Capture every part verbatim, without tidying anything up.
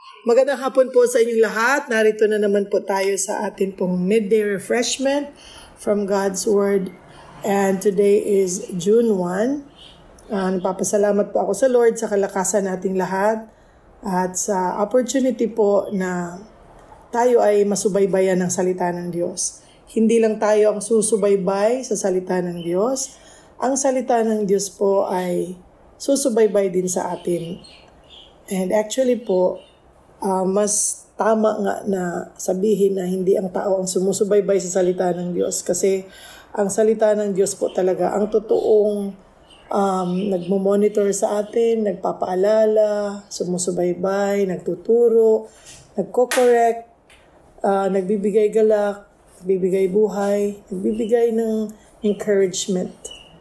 Magandang hapon po sa inyong lahat. Narito na naman po tayo sa atin pong midday refreshment from God's Word. And today is June first. Uh, napapasalamat po ako sa Lord sa kalakasan nating lahat at sa opportunity po na tayo ay masubaybayan ng salita ng Diyos. Hindi lang tayo ang susubaybay sa salita ng Diyos. Ang salita ng Diyos po ay susubaybay din sa atin. And actually po, Uh, mas tama nga na sabihin na hindi ang tao ang sumusubaybay sa salita ng Diyos kasi ang salita ng Diyos po talaga ang totoong um, nagmo-monitor sa atin, nagpapaalala, sumusubaybay, nagtuturo, nagko-correct, uh, nagbibigay galak, nagbibigay buhay, nagbibigay ng encouragement.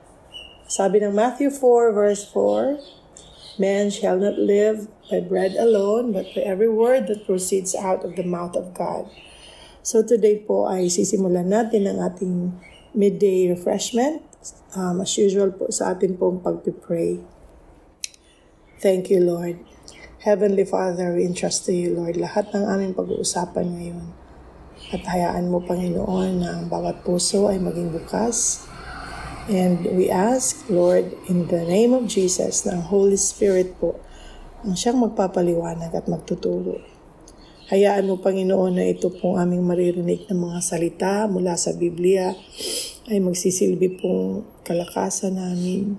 Sabi ng Matthew four verse four, man shall not live by bread alone, but by every word that proceeds out of the mouth of God. So today po ay sisimulan natin ang ating midday refreshment. Um, as usual po sa atin pong pagpipray. Thank you, Lord. Heavenly Father, we entrust to you, Lord, lahat ng aming pag-uusapan ngayon. At hayaan mo, Panginoon, na ang bawat puso ay maging bukas. And we ask, Lord, in the name of Jesus, na ang Holy Spirit po, ang siyang magpapaliwanag at magtuturo. Hayaan mo, Panginoon, na ito pong aming maririnig ng mga salita mula sa Biblia ay magsisilbi pong kalakasan namin.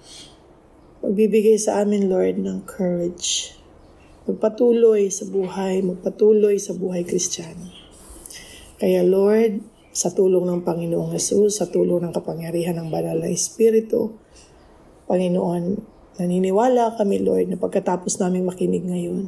Magbibigay sa amin, Lord, ng courage. Magpatuloy sa buhay, magpatuloy sa buhay Kristiyano. Kaya, Lord, sa tulong ng Panginoong Jesus, sa tulong ng kapangyarihan ng Banal na Espiritu, Panginoon, naniniwala kami, Lord, na pagkatapos namin makinig ngayon,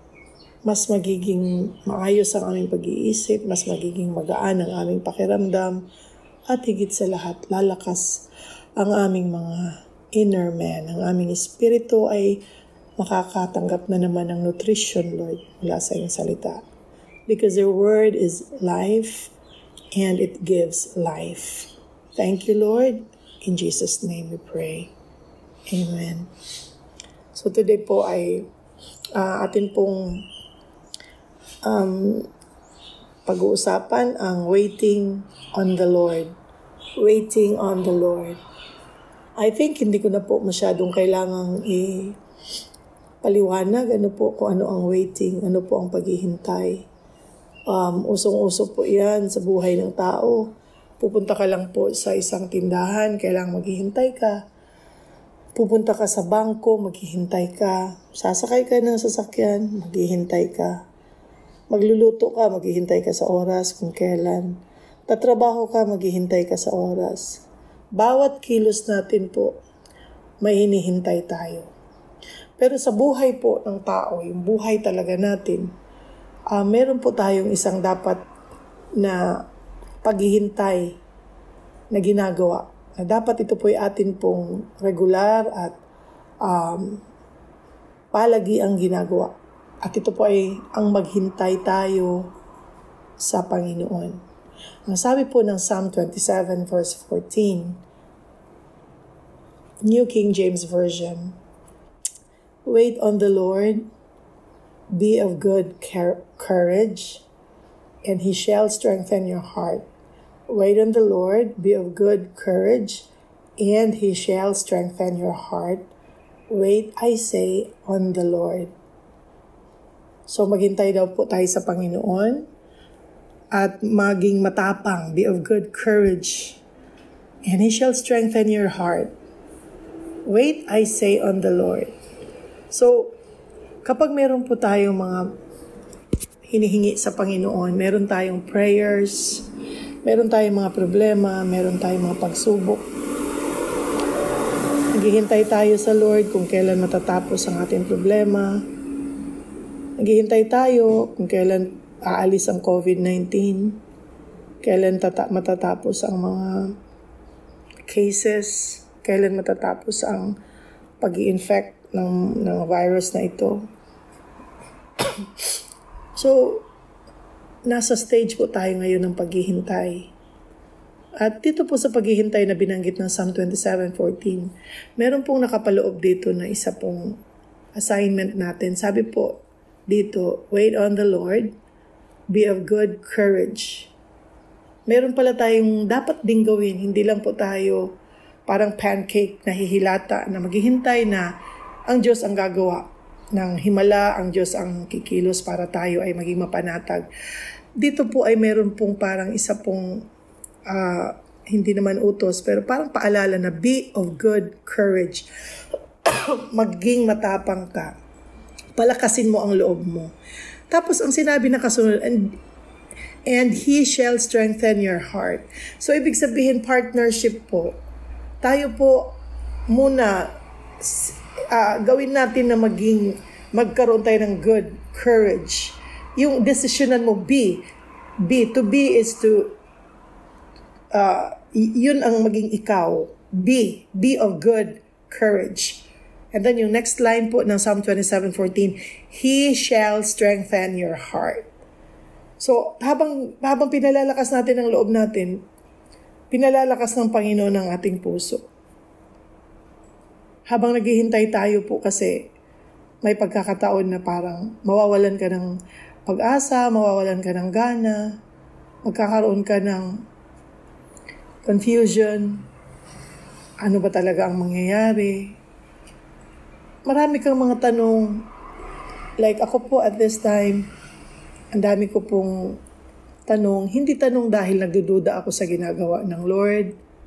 mas magiging maayos ang aming pag-iisip, mas magiging magaan ang aming pakiramdam, at higit sa lahat, lalakas ang aming mga inner man. Ang aming espiritu ay makakatanggap na naman ng nutrition, Lord, mula sa iyong salita. Because your word is life, and it gives life. Thank you, Lord. In Jesus' name we pray. Amen. So today po ay uh, atin pong um, pag-uusapan ang waiting on the Lord. Waiting on the Lord. I think hindi ko na po masyadong kailangang i-paliwanag ano po kung ano ang waiting, ano po ang paghihintay. Um, usong-uso po yan sa buhay ng tao. Pupunta ka lang po sa isang tindahan, kailangang maghihintay ka. Pupunta ka sa bangko, maghihintay ka. Sasakay ka ng sasakyan, maghihintay ka. Magluluto ka, maghihintay ka sa oras kung kailan. Tatrabaho ka, maghihintay ka sa oras. Bawat kilos natin po, may hinihintay tayo. Pero sa buhay po ng tao, yung buhay talaga natin, uh, meron po tayong isang dapat na paghihintay na ginagawa. Na dapat ito po ay atin pong regular at um, palagi ang ginagawa. At ito po ay ang maghintay tayo sa Panginoon. Ang sabi po ng Psalm twenty-seven verse fourteen, New King James Version, wait on the Lord, be of good courage, and He shall strengthen your heart. Wait on the Lord, be of good courage, and He shall strengthen your heart. Wait, I say, on the Lord. So maghintay daw po tayo sa Panginoon at maging matapang, be of good courage, and He shall strengthen your heart. Wait, I say, on the Lord. So, kapag meron po tayong mga hinihingi sa Panginoon, meron tayong prayers, meron tayong mga problema, meron tayong mga pagsubok. Naghihintay tayo sa Lord kung kailan matatapos ang ating problema. Naghihintay tayo kung kailan aalis ang covid nineteen, kailan tata- matatapos ang mga cases, kailan matatapos ang pag-i-infect ng, ng virus na ito. So, nasa stage po tayo ngayon ng paghihintay. At dito po sa paghihintay na binanggit ng Psalm twenty-seven fourteen, meron pong nakapaloob dito na isa pong assignment natin. Sabi po, dito, wait on the Lord, be of good courage. Meron pala tayong dapat ding gawin, hindi lang po tayo parang pancake na hihilata na maghihintay na ang Diyos ang gagawa ng himala, ang Diyos ang kikilos para tayo ay maging mapanatag. Dito po ay meron pong parang isa pong uh, hindi naman utos, pero parang paalala na be of good courage. Maging matapang ka. Palakasin mo ang loob mo. Tapos ang sinabi na kasunod, and, and He shall strengthen your heart. So ibig sabihin partnership po. Tayo po muna uh, gawin natin na maging magkaroon tayo ng good courage. Yung desisyonan mo, be. Be. To be is to, uh, yun ang maging ikaw. Be. Be of good courage. And then yung next line po ng Psalm twenty-seven fourteen, He shall strengthen your heart. So, habang, habang pinalalakas natin ang loob natin, pinalalakas ng Panginoon ang ating puso. Habang naghihintay tayo po kasi may pagkakataon na parang mawawalan ka ng pag-asa, mawawalan ka ng gana, magkakaroon ka ng confusion, ano ba talaga ang mangyayari. Marami kang mga tanong, like ako po at this time, ang dami ko pong tanong, hindi tanong dahil nagdududa ako sa ginagawa ng Lord,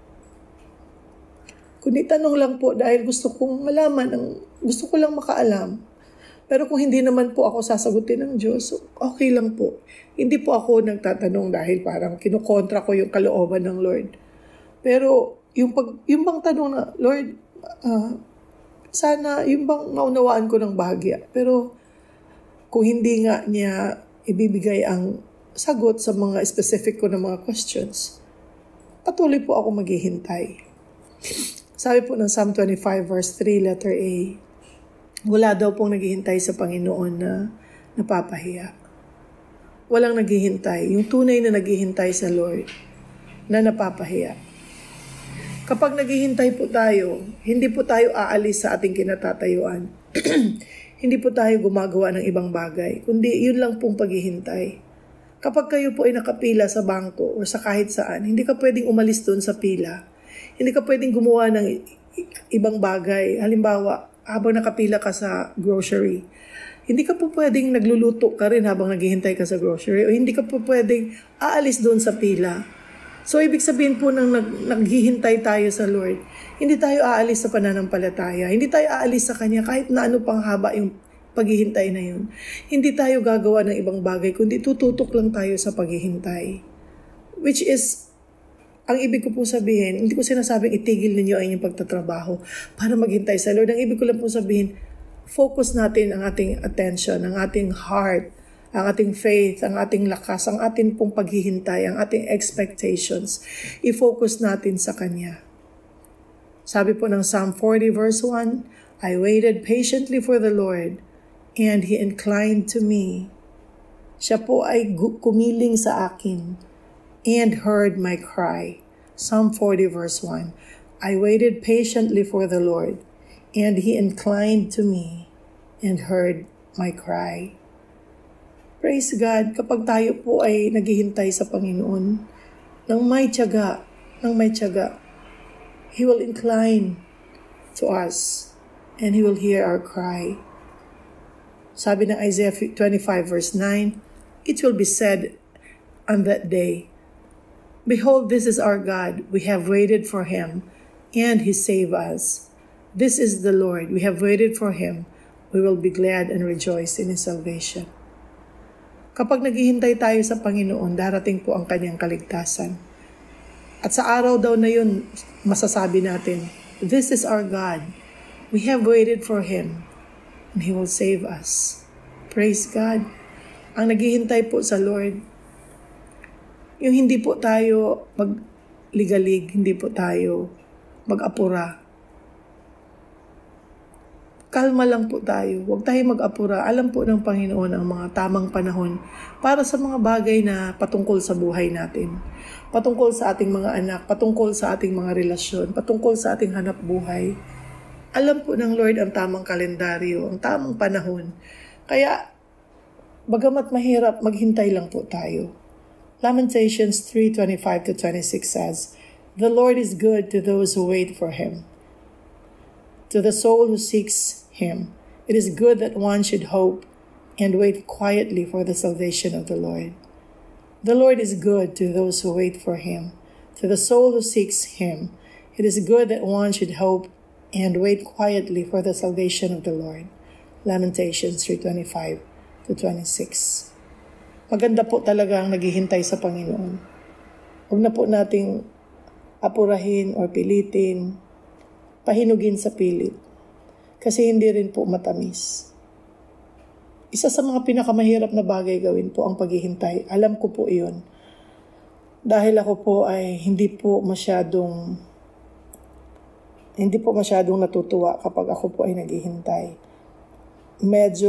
kundi tanong lang po dahil gusto kong malaman, ang, gusto ko lang makaalam. Pero kung hindi naman po ako sasagutin ng Diyos, okay lang po. Hindi po ako nagtatanong dahil parang kinukontra ko yung kalooban ng Lord. Pero yung, pag, yung bang tanong na, Lord, uh, sana yung bang maunawaan ko ng bahagya. Pero kung hindi nga niya ibibigay ang sagot sa mga specific ko na mga questions, patuloy po ako maghihintay. Sabi po ng Psalm twenty-five verse three, letter A, wala daw pong naghihintay sa Panginoon na napapahiya. Walang naghihintay. Yung tunay na naghihintay sa Lord na napapahiya. Kapag naghihintay po tayo, hindi po tayo aalis sa ating kinatatayuan. Hindi po tayo gumagawa ng ibang bagay, kundi yun lang pong paghihintay. Kapag kayo po ay nakapila sa bangko o sa kahit saan, hindi ka pwedeng umalis doon sa pila. Hindi ka pwedeng gumawa ng ibang bagay. Halimbawa, habang nakapila ka sa grocery, hindi ka po pwedeng nagluluto ka rin habang naghihintay ka sa grocery, o hindi ka po pwedeng aalis doon sa pila. So, ibig sabihin po nang nag, naghihintay tayo sa Lord, hindi tayo aalis sa pananampalataya. Hindi tayo aalis sa Kanya kahit na ano pang haba yung paghihintay na yun. Hindi tayo gagawa ng ibang bagay, kundi tututok lang tayo sa paghihintay. Which is, ang ibig ko po sabihin, hindi ko sinasabing itigil ninyo ang inyong pagtatrabaho para maghintay sa Lord. Ang ibig ko lang po sabihin, focus natin ang ating attention, ang ating heart, ang ating faith, ang ating lakas, ang ating pong paghihintay, ang ating expectations. I-focus natin sa Kanya. Sabi po ng Psalm forty verse one, I waited patiently for the Lord, and He inclined to me. Siya po ay kumiling sa akin, and heard my cry. Psalm forty verse one, I waited patiently for the Lord, and He inclined to me, and heard my cry. Praise God, kapag tayo po ay naghihintay sa Panginoon, nang may tiyaga, nang may tiyaga, He will incline to us, and He will hear our cry. Sabi ng Isaiah twenty-five verse nine, it will be said on that day, Behold, this is our God, we have waited for Him, and He saved us. This is the Lord, we have waited for Him, we will be glad and rejoice in His salvation. Kapag naghihintay tayo sa Panginoon, darating po ang Kanyang kaligtasan. At sa araw daw na yun, masasabi natin, this is our God. We have waited for Him, and He will save us. Praise God. Ang naghihintay po sa Lord, yung hindi po tayo magligalig, hindi po tayo mag-apura. Kalma lang po tayo. Huwag tayo mag-apura. Alam po ng Panginoon ang mga tamang panahon para sa mga bagay na patungkol sa buhay natin. Patungkol sa ating mga anak, patungkol sa ating mga relasyon, patungkol sa ating hanap buhay. Alam po ng Lord ang tamang kalendaryo, ang tamang panahon. Kaya, Bagamat mahirap, maghintay lang po tayo. Lamentations three twenty-five to twenty-six says, "The Lord is good to those who wait for Him, to the soul who seeks Him. It is good that one should hope and wait quietly for the salvation of the Lord. The Lord is good to those who wait for Him, to the soul who seeks Him. It is good that one should hope and wait quietly for the salvation of the Lord." Lamentations three twenty-five to twenty-six. Maganda po talaga ang naghihintay sa Panginoon. Huwag na po nating apurahin o pilitin, pahinugin sa pilit. Kasi hindi rin po matamis. Isa sa mga pinakamahirap na bagay gawin po ang paghihintay. Alam ko po iyon. Dahil ako po ay hindi po masyadong hindi po masyadong natutuwa kapag ako po ay naghihintay. Medyo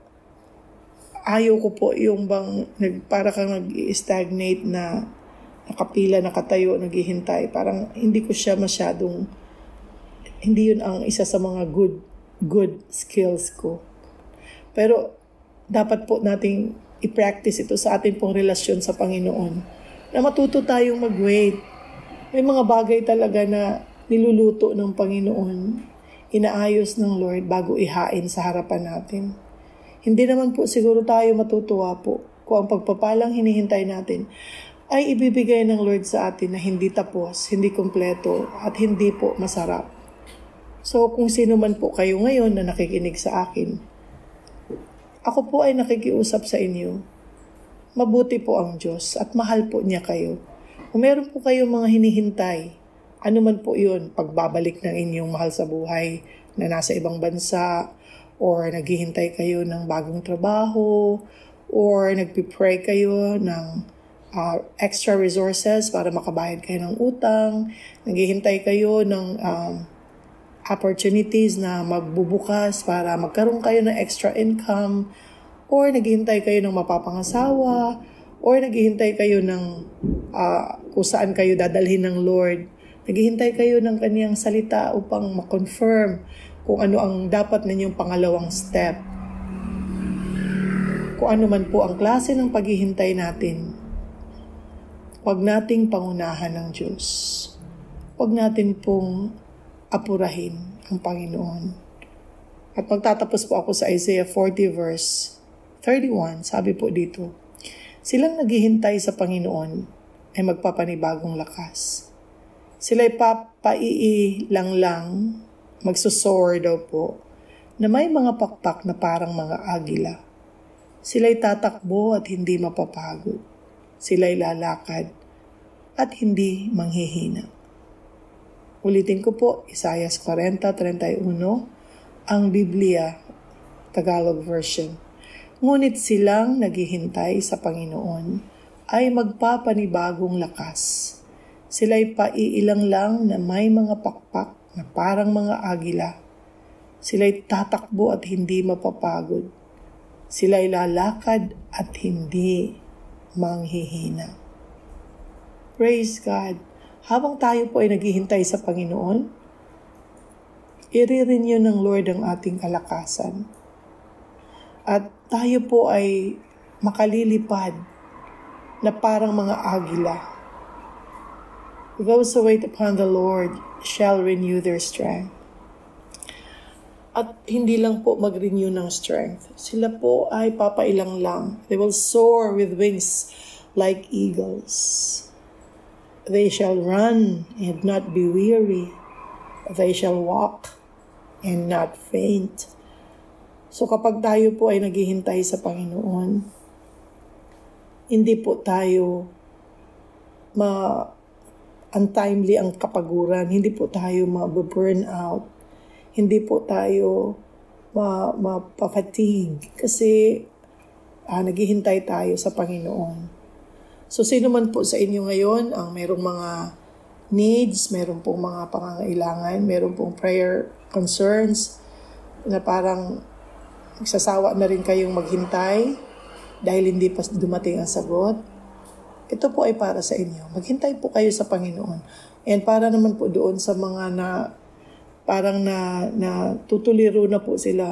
ayaw ko po yung bang nag, para kang nag-stagnate na nakapila, nakatayo, naghihintay. Parang hindi ko siya masyadong, hindi yun ang isa sa mga good, good skills ko. Pero dapat po nating i-practice ito sa ating pong relasyon sa Panginoon. Na matuto tayong mag-wait. May mga bagay talaga na niluluto ng Panginoon, inaayos ng Lord bago ihain sa harapan natin. Hindi naman po siguro tayo matutuwa po kung ang pagpapalang hinihintay natin ay ibibigay ng Lord sa atin na hindi tapos, hindi kumpleto, at hindi po masarap. So kung sino man po kayo ngayon na nakikinig sa akin, ako po ay nakikiusap sa inyo. Mabuti po ang Diyos at mahal po niya kayo. Kung meron po kayong mga hinihintay, ano man po yun, pagbabalik ng inyong mahal sa buhay na nasa ibang bansa, or naghihintay kayo ng bagong trabaho, or nagpipray kayo ng uh, extra resources para makabayad kayo ng utang, naghihintay kayo ng um, opportunities na magbubukas para magkaroon kayo ng extra income, or naghihintay kayo ng mapapangasawa, or naghihintay kayo ng uh, kung saan kayo dadalhin ng Lord. Naghihintay kayo ng kaniyang salita upang ma-confirm kung ano ang dapat ninyong pangalawang step. Kung ano man po ang klase ng paghihintay natin, huwag nating pangunahan ng Diyos. Huwag natin pong apurahin ang Panginoon. At magtatapos po ako sa Isaiah forty verse thirty-one, sabi po dito, "Silang naghihintay sa Panginoon ay magpapanibagong lakas. Sila'y papaiilang lang, magsusoar daw po, na may mga pakpak na parang mga agila. Sila'y tatakbo at hindi mapapagod. Sila'y lalakad at hindi manghihina." Ulitin ko po, Isaiah forty thirty-one, ang Biblia, Tagalog version. "Ngunit silang naghihintay sa Panginoon ay magpapanibagong lakas. Sila'y paiilang lang na may mga pakpak na parang mga agila. Sila'y tatakbo at hindi mapapagod. Sila'y lalakad at hindi manghihina." Praise God! Habang tayo po ay naghihintay sa Panginoon, i-renew ng Lord ang ating kalakasan. At tayo po ay makalilipad na parang mga agila. "Those who wait upon the Lord shall renew their strength." At hindi lang po mag-renew ng strength. Sila po ay papailang lang. They will soar with wings like eagles. They shall run and not be weary. They shall walk and not faint. So kapag tayo po ay naghihintay sa Panginoon, hindi po tayo ma untimely ang kapaguran, hindi po tayo ma-burn out, hindi po tayo ma mapa-fatigue kasi ah, naghihintay tayo sa Panginoon. So sino man po sa inyo ngayon ang merong mga needs, meron pong mga pangangailangan, meron pong prayer concerns na parang nagsasawa na rin kayong maghintay dahil hindi pa dumating ang sagot, ito po ay para sa inyo. Maghintay po kayo sa Panginoon. And para naman po doon sa mga na parang na, na tutuliro na po sila,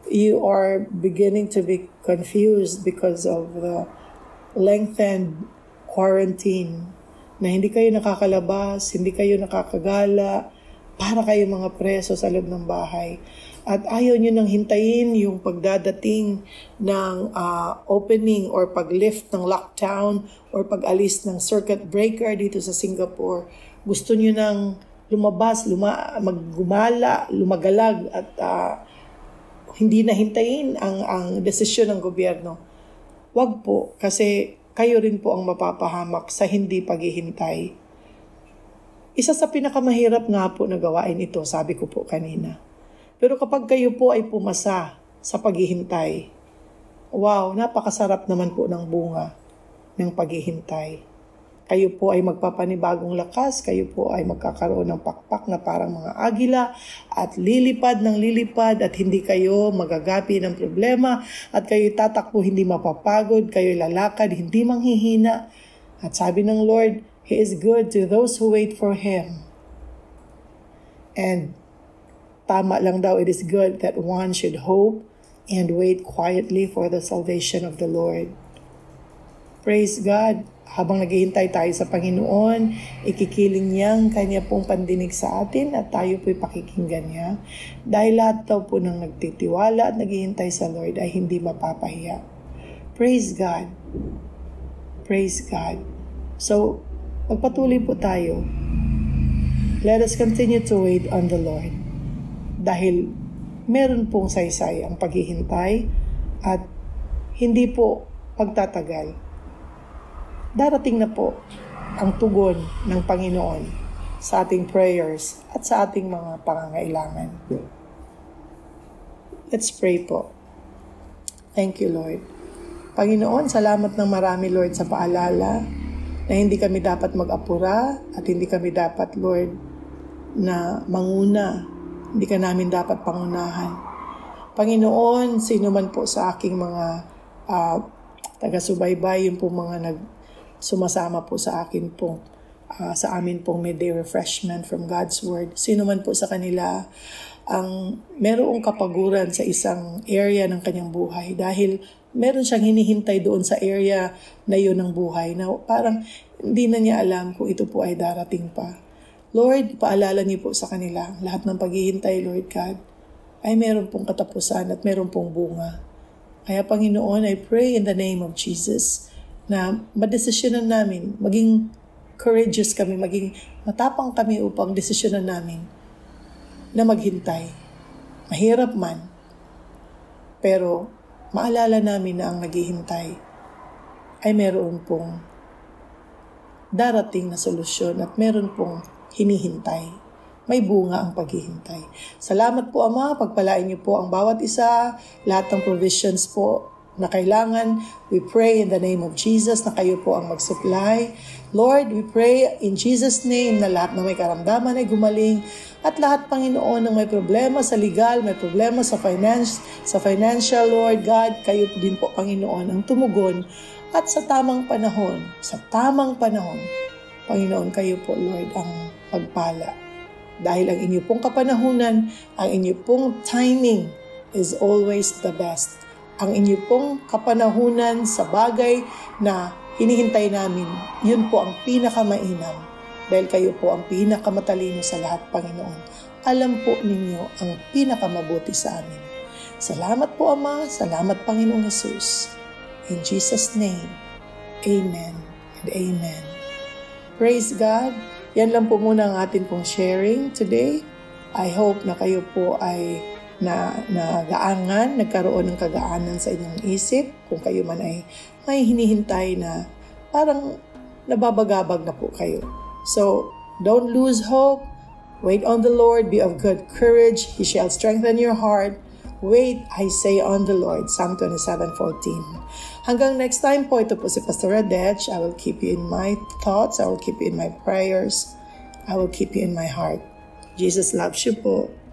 you are beginning to be confused because of the lengthened quarantine, na hindi kayo nakakalabas, hindi kayo nakakagala, para kayo mga preso sa loob ng bahay. At ayaw nyo nang hintayin yung pagdadating ng uh, opening or pag-lift ng lockdown or pag-alis ng circuit breaker dito sa Singapore. Gusto nyo nang lumabas, luma, maggumala, lumagalag at uh, hindi na hintayin ang, ang desisyon ng gobyerno. Wag po, kasi kayo rin po ang mapapahamak sa hindi paghihintay. Isa sa pinakamahirap nga po na gawain ito, sabi ko po kanina. Pero kapag kayo po ay pumasa sa paghihintay, wow, napakasarap naman po ng bunga ng paghihintay. Kayo po ay magpapanibagong lakas, kayo po ay magkakaroon ng pakpak na parang mga agila at lilipad ng lilipad at hindi kayo magagapi ng problema at kayo tatakbo hindi mapapagod, kayo lalakad hindi manghihina. At sabi ng Lord, He is good to those who wait for Him. And tama lang daw, it is good that one should hope and wait quietly for the salvation of the Lord. Praise God. Habang naghihintay tayo sa Panginoon, ikikiling niya ang Kanya pong pandinig sa atin at tayo po'y pakikinggan niya. Dahil lahat daw po ng nagtitiwala at naghihintay sa Lord ay hindi mapapahiya. Praise God. Praise God. So, magpatuloy po tayo. Let us continue to wait on the Lord. Dahil meron pong saysay ang paghihintay at hindi po pagtatagal. Darating na po ang tugon ng Panginoon sa ating prayers at sa ating mga pangangailangan. Let's pray po. Thank you, Lord. Panginoon, salamat ng marami, Lord, sa paalala na hindi kami dapat mag-apura at hindi kami dapat, Lord, na manguna. Hindi ka namin dapat pangunahan. Panginoon, sino man po sa aking mga uh, taga-subaybay, yung po mga nag sumasama po sa akin po, uh, sa amin pong midday refreshment from God's Word. Sino man po sa kanila ang merong kapaguran sa isang area ng kanyang buhay dahil meron siyang hinihintay doon sa area na yun ng buhay na parang hindi na niya alam kung ito po ay darating pa. Lord, paalala niyo po sa kanila, lahat ng paghihintay, Lord God, ay meron pong katapusan at meron pong bunga. Kaya Panginoon, I pray in the name of Jesus na madesisyonan namin, maging courageous kami, maging matapang kami upang desisyonan namin na maghintay. Mahirap man, pero maalala namin na ang naghihintay ay meron pong darating na solusyon at meron pong hinihintay. May bunga ang paghihintay. Salamat po, Ama. Pagpalain niyo po ang bawat isa, lahat ng provisions po na kailangan. We pray in the name of Jesus na kayo po ang mag-supply. Lord, we pray in Jesus' name na lahat na may karamdaman ay gumaling at lahat, Panginoon, na may problema sa legal, may problema sa finance, sa financial, Lord God, kayo din po, Panginoon, ang tumugon at sa tamang panahon, sa tamang panahon, Panginoon, kayo po, Lord, ang pagpala. Dahil ang inyo pong kapanahunan, ang inyo pong timing is always the best. Ang inyo pong kapanahunan sa bagay na hinihintay namin, yun po ang pinakamainam. Dahil kayo po ang pinakamatalino sa lahat, Panginoon. Alam po ninyo ang pinakamabuti sa amin. Salamat po, Ama. Salamat, Panginoong Jesus. In Jesus' name, Amen and Amen. Praise God. Yan lang po muna ang atin pong sharing today. I hope na kayo po ay na nagaangan, nagkaroon ng kagaanan sa inyong isip. Kung kayo man ay may hinihintay na parang nababagabag na po kayo. So, don't lose hope. Wait on the Lord. Be of good courage. He shall strengthen your heart. Wait, I say on the Lord. Psalm twenty-seven fourteen. Hanggang next time po, ito po si Pastor Adech. I will keep you in my thoughts. I will keep you in my prayers. I will keep you in my heart. Jesus loves you po.